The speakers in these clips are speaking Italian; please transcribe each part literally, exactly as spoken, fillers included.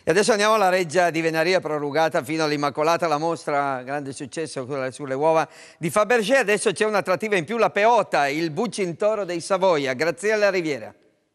E adesso andiamo alla Reggia di Venaria, prorogata fino all'Immacolata, la mostra, grande successo sulle uova di Fabergé. Adesso c'è un'attrattiva in più, la Peota, il Bucintoro dei Savoia. Graziella Riviera.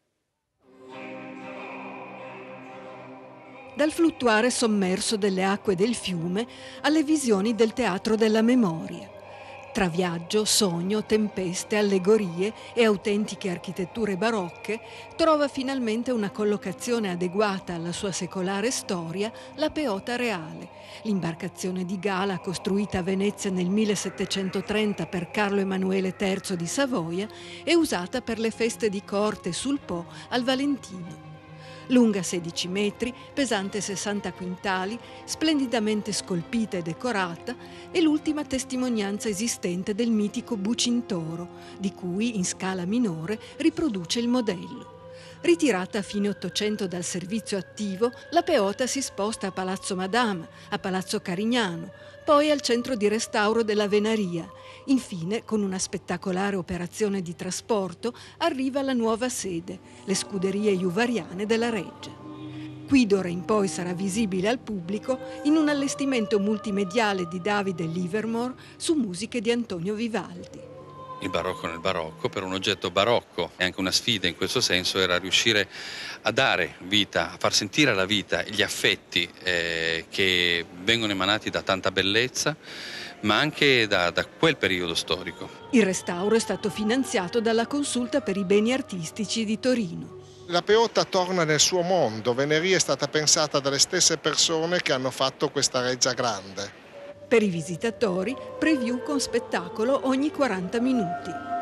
Dal fluttuare sommerso delle acque del fiume alle visioni del teatro della memoria. Tra viaggio, sogno, tempeste, allegorie e autentiche architetture barocche, trova finalmente una collocazione adeguata alla sua secolare storia la Peota Reale, l'imbarcazione di gala costruita a Venezia nel millesettecentotrenta per Carlo Emanuele terzo di Savoia e usata per le feste di corte sul Po al Valentino. Lunga sedici metri, pesante sessanta quintali, splendidamente scolpita e decorata, è l'ultima testimonianza esistente del mitico Bucintoro, di cui in scala minore riproduce il modello. Ritirata a fine Ottocento dal servizio attivo, la Peota si sposta a Palazzo Madama, a Palazzo Carignano, poi al centro di restauro della Venaria. Infine, con una spettacolare operazione di trasporto, arriva alla nuova sede, le scuderie juvariane della Reggia. Qui d'ora in poi sarà visibile al pubblico in un allestimento multimediale di Davide Livermore su musiche di Antonio Vivaldi. Il barocco nel barocco, per un oggetto barocco, e anche una sfida in questo senso era riuscire a dare vita, a far sentire alla vita gli affetti eh, che vengono emanati da tanta bellezza, ma anche da, da quel periodo storico. Il restauro è stato finanziato dalla Consulta per i beni artistici di Torino. La Peota torna nel suo mondo. Venaria è stata pensata dalle stesse persone che hanno fatto questa reggia grande. Per i visitatori, preview con spettacolo ogni quaranta minuti.